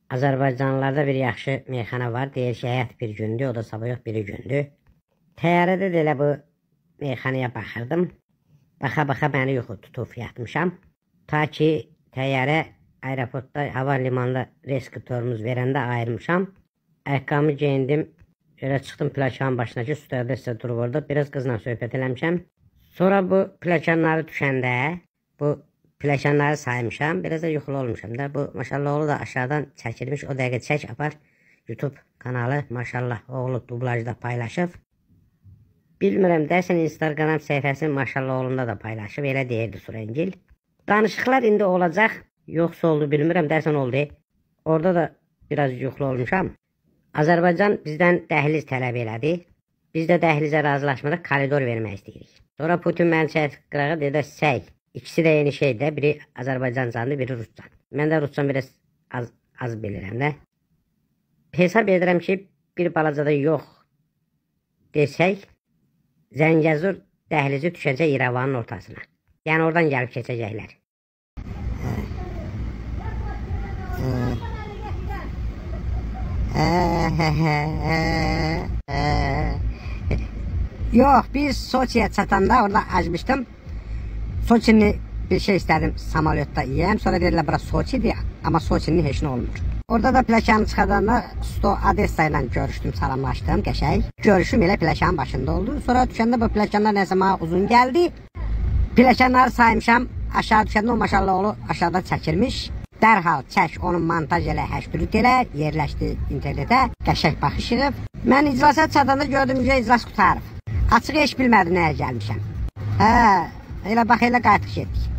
Azərbaycanlılarda bir yaxşı meyxana var. Deyir ki, həyat bir gündür, o da sabah yox biri gündür. Təyyarədə də elə bu meyxanaya baxırdım. Baxa-baxa məni yuxu tutub yatmışam. Ta ki, təyyarə aeroportda, hava limanında reskritorumuz verəndə ayırmışam. Ayaqqabımı geyindim. Elə çıxdım plakanın başına ki, stüardessa durub orada. Biraz qızla söhbət eləmişəm. Sonra bu plakanları düşəndə, bu plakanları saymışam. Biraz da yuxulu olmuşam da. Bu maşallah oğlu da aşağıdan çəkilmiş. O dəqiqə çək apar. YouTube kanalı maşallah oğlu dublajda paylaşıb. Bilmirəm, dərsən Instagram səhifəsinin maşallah oğlunda da paylaşıb. Elə deyirdi Surengil. Danışıqlar indi olacaq. Yoxsa oldu bilmirəm, dərsən oldu. Orada da biraz yuxulu olmuşam. Azərbaycan bizdən dəhliz tələb elədi. Biz də dəhlizə razılaşmırıq, koridor vermək istəyirik. Sonra Putin məni çəkib qırağa dedi, səy. İkisi də yeni şeydir. Biri Azərbaycancandır, biri Ruscan. Mən də Ruscan biraz az bilirəm də. Hesab edirəm ki, bir balacada yox desək, Zəngəzur dəhlizi düşəcək İrəvanın ortasına. Yəni oradan gəlib keçəcəklər. Yox, biz Soçiyə çatanda orada acmışdım. Soçini bir şey istədim samolyotda yiyəm. Sonra dedilər, bura Soçidir, amma Soçinin heç nə olmur. Orada da plakanı çıxadanda Sto Adessa ilə görüşdüm, salamlaşdım, qəşəng. Görüşüm elə plakanın başında oldu. Sonra düşəndə bu plakanlar nəsə mənə uzun gəldi. Plakanları saymışam, aşağı düşəndə o maşallah oğlu aşağıda çəkilmiş. Dərhal çək, onu montaj elə, həşdürük elə, yerləşdi internetə, qəşəng baxışırıb. Mən iclasa çatanda gördüm ki, iclas qutarıb. Açıq heç bilmədim nəyə gəlmişəm. Elə bax, elə qayıtıq getdik.